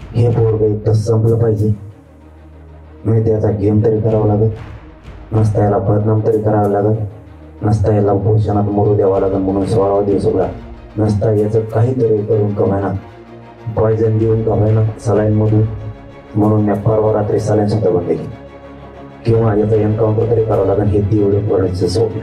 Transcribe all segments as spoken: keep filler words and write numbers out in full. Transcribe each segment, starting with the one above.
हे पोरग एकदा संपलं पाहिजे, नाही त्याचा गेम तरी करावा लागत, नसता याला बदनाम तरी करावं लागत, नसता याला भूषणात मरू द्यावा लागत म्हणून सोळावा दिवस उभा, नसता याचं काहीतरी करून कमायना, पॉयझन देऊन कमायना सलाईन मधून, म्हणून मी परवा रात्री सलाईन सुद्धा बंद केली, किंवा याचा एन्काउंटर तरी करावं लागेल. हे तेवढे फडणवीस सोडलं,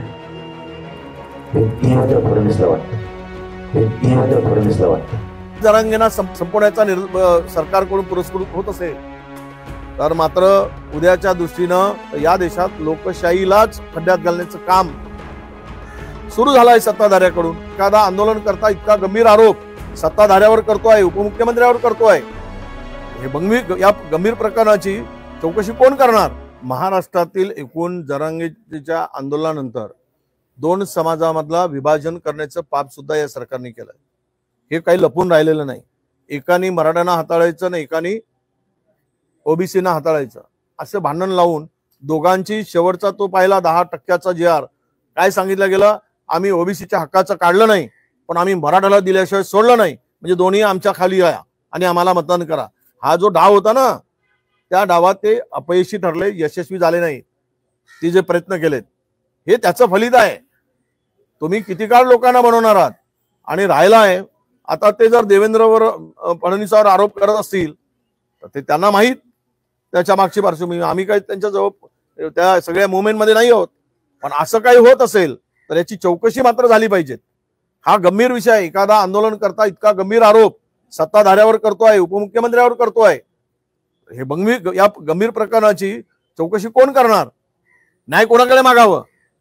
हे ते मात्र फडणवीसला वाटतं, हे ते मात्र फडणवीसला वाटतं. जरांगेंना संपवण्याचा सरकारकडून पुरस्कृत होत असेल तर मात्र उद्याच्या दृष्टीनं या देशात लोकशाहीलाच खड्ड्यात घालण्याचं काम सुरू झालं आहे सत्ताधाऱ्याकडून. एखादा आंदोलन करता इतका गंभीर आरोप सत्ताधाऱ्यावर करतोय, उपमुख्यमंत्र्यावर करतोय. हे गंभीर या गंभीर प्रकरणाची चौकशी कोण करणार? महाराष्ट्रातील एकूण जरांगेच्या आंदोलनानंतर दोन समाजामधला विभाजन करण्याचं पाप सुद्धा या सरकारने केलं. हे काही लपून राहिलेलं नाही. एकानी मराठ्यांना हाताळायचं नाही, एकानी ओबीसीना हाताळायचं असं भांडण लावून दोघांची शेवटचा तो पाहिला दहा टक्क्याचा जी आर काय सांगितलं गेलं, आम्ही ओबीसीच्या हक्काचं काढलं नाही पण आम्ही मराठ्याला दिल्याशिवाय सोडलं नाही, म्हणजे दोन्ही आमच्या खाली या आणि आम्हाला मतदान करा. हा जो डाव होता ना, त्या डावात ते अपयशी ठरले, यशस्वी झाले नाही. ते जे प्रयत्न केलेत हे त्याचं फलित आहे. तुम्ही किती काळ लोकांना बनवणार आहात? आणि राहिला आहे आता ते जर देवेंद्रवर फडणवीसावर आरोप करत असतील तर ते त्यांना माहीत त्याच्या मागची पार्श्वभूमी. आम्ही काही त्यांच्या जवळ त्या सगळ्या मुवमेंट मध्ये नाही आहोत, पण असं काही होत असेल तर याची चौकशी मात्र झाली पाहिजे. हा गंभीर विषय. एखादा आंदोलन करता इतका गंभीर आरोप सत्ताधाऱ्यावर करतोय, उपमुख्यमंत्र्यावर करतोय. हे गंभीर या गंभीर प्रकरणाची चौकशी कोण करणार? न्याय कोणाकडे मागावं?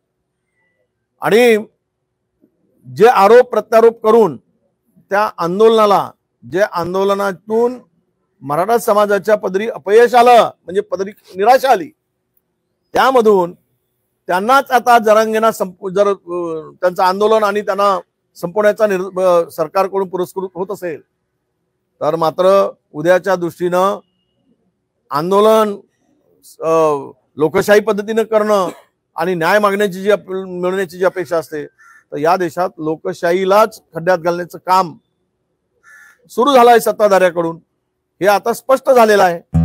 आणि जे आरोप प्रत्यारोप करून त्या आंदोलनाला, जे आंदोलनातून मराठा समाजाच्या पदरी अपयश आलं, म्हणजे पदरी निराशा आली, त्यामधून त्यांनाच आता जरांगेंना जर त्यांचं आंदोलन आणि त्यांना संपवण्याचा सरकारकडून पुरस्कृत होत असेल तर मात्र उद्याच्या दृष्टीनं आंदोलन लोकशाही पद्धतीनं करणं आणि न्याय मागण्याची जी मिळण्याची जी अपेक्षा असते तर या देशात लोकशाहीलाच खड्ड्यात घालण्याचं काम सुरू झालं आहे सत्ताधाऱ्याकडून. हे आता स्पष्ट झालेलं आहे.